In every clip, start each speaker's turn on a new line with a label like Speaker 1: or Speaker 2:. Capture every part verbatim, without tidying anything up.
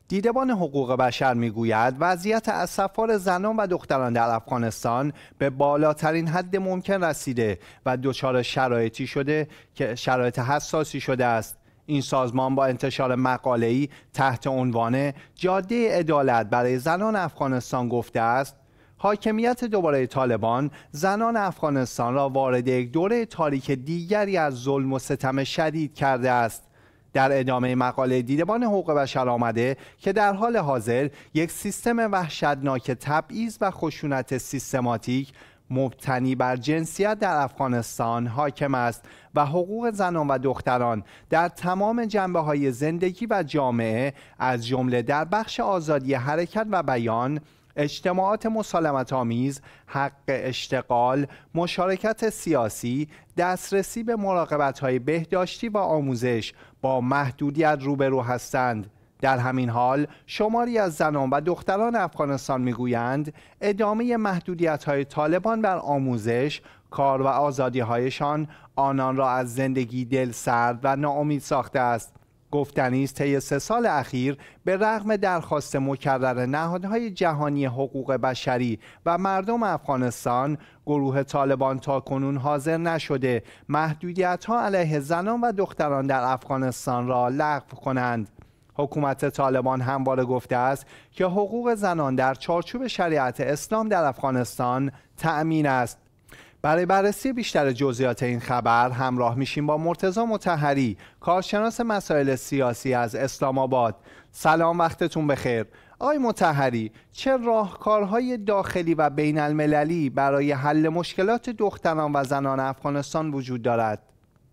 Speaker 1: دیدبان حقوق بشر میگوید وضعیت اسفبار زنان و دختران در افغانستان به بالاترین حد ممکن رسیده و دچار شرایطی شده که شرایط حساسی شده است. این سازمان با انتشار مقاله‌ای تحت عنوان جاده عدالت برای زنان افغانستان گفته است حاکمیت دوباره طالبان زنان افغانستان را وارد یک دوره تاریک دیگری از ظلم و ستم شدید کرده است. در ادامه مقاله دیدبان حقوق بشر آمده که در حال حاضر یک سیستم وحشتناک تبعیض و خشونت سیستماتیک مبتنی بر جنسیت در افغانستان حاکم است و حقوق زنان و دختران در تمام جنبه‌های زندگی و جامعه از جمله در بخش آزادی حرکت و بیان، اجتماعات مسالمت‌آمیز، حق اشتغال، مشارکت سیاسی، دسترسی به مراقبت‌های بهداشتی و آموزش با محدودیت روبرو هستند. در همین حال شماری از زنان و دختران افغانستان میگویند ادامه محدودیت‌های طالبان بر آموزش، کار و آزادی‌هایشان آنان را از زندگی دلسرد و ناامید ساخته است. گفتنی است طی سه سال اخیر به رغم درخواست مکرر نهادهای جهانی حقوق بشری و مردم افغانستان، گروه طالبان تاکنون حاضر نشده محدودیت‌ها علیه زنان و دختران در افغانستان را لغو کنند. حکومت طالبان همواره گفته است که حقوق زنان در چارچوب شریعت اسلام در افغانستان تأمین است. برای بررسی بیشتر جزئیات این خبر همراه میشیم با مرتضی مطهری، کارشناس مسائل سیاسی از اسلام آباد. سلام، وقتتون بخیر. آقای مطهری، چه راهکارهای داخلی و بین المللی برای حل مشکلات دختران و زنان افغانستان وجود دارد؟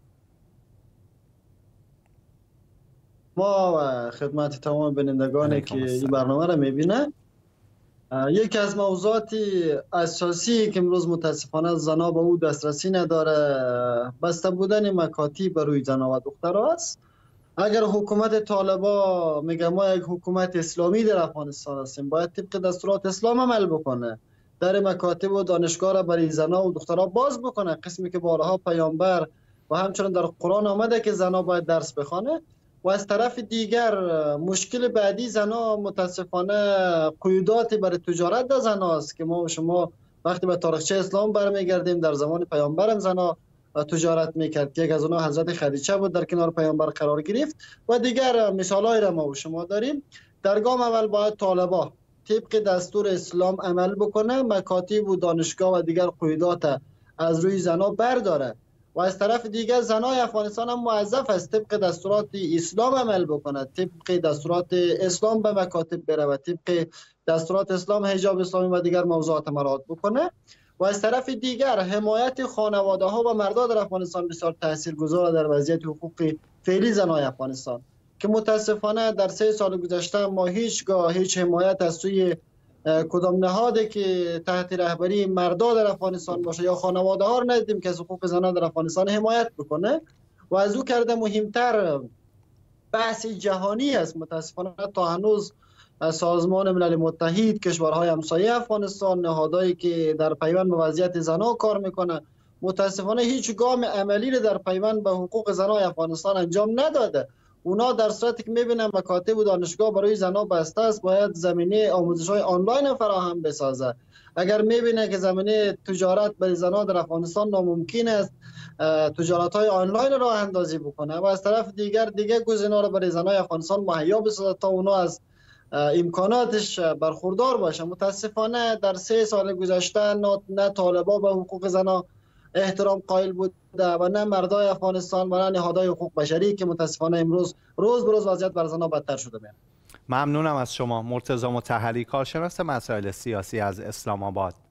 Speaker 2: ما خدمت تمام بینندگانی که این برنامه را میبینه، یکی از موضوعات اساسی که امروز متاسفانه زنها به او دسترسی نداره بسته بودن مکاتب برای زنها و دخترها است. اگر حکومت طالبان میگه ما یک حکومت اسلامی در افغانستان هستیم، باید طبق دستورات اسلام عمل بکنه، در مکاتب و دانشگاه را برای زنها و دخترها باز بکنه، قسمی که بارها پیامبر و همچنین در قرآن آمده که زنها باید درس بخونه. و از طرف دیگر مشکل بعدی زنها متاسفانه قیودات برای تجارت در زنها است که ما و شما وقتی به تاریخچه اسلام برمیگردیم در زمان پیامبر زنها تجارت میکرد. یک از اونها حضرت خدیجه بود در کنار پیامبر قرار گرفت و دیگر مثالای را ما و شما داریم. در گام اول باید طالبان طبق دستور اسلام عمل بکنه، مکاتب و دانشگاه و دیگر قیودات از روی زنها برداره و از طرف دیگر زنای افغانستان هم موظف است طبق دستورات اسلام عمل بکنه، طبق دستورات اسلام به مکاتب بره و طبق دستورات اسلام حجاب اسلامی و دیگر موضوعات مراعات بکنه. و از طرف دیگر حمایت خانواده ها و مردان در افغانستان بسیار تاثیرگذار در وضعیت حقوق فعلی زنای افغانستان که متاسفانه در سه سال گذشته ما هیچگاه هیچ حمایت از سوی کدام نهادی که تحت رهبری مردا در افغانستان باشه یا خانواده ها رو ندیدیم که از حقوق زنان در افغانستان حمایت بکنه. و از او کرده مهمتر بحث جهانی است. متاسفانه تا هنوز سازمان ملل متحد، کشورهای همسایه افغانستان، نهادهایی که در پیوند به وضعیت زنان کار میکنه، متاسفانه هیچ گام عملی رو در پیوند به حقوق زنان افغانستان انجام نداده. اونا در صورتی که میبینن مکاتب و دانشگاه برای زنها بسته است، باید زمینه آموزش های آنلاین فراهم بسازه. اگر میبینه که زمینه تجارت برای زنها در افغانستان ناممکن است، تجارت های آنلاین راه اندازی بکنه و از طرف دیگر دیگه گزینه‌ها رو برای زنهای افغانستان مهیا بسازه تا اونا از امکاناتش برخوردار باشه. متاسفانه در سه سال گذشته نه طالبان به حقوق زنها احترام قائل بود و نه مردای افغانستان و نه نهادهای حقوق بشری که متاسفانه امروز روز به روز وضعیت بر زنها بدتر شده میاد.
Speaker 1: ممنونم از شما مرتضی مطهری، کارشناس مسائل سیاسی از اسلام آباد.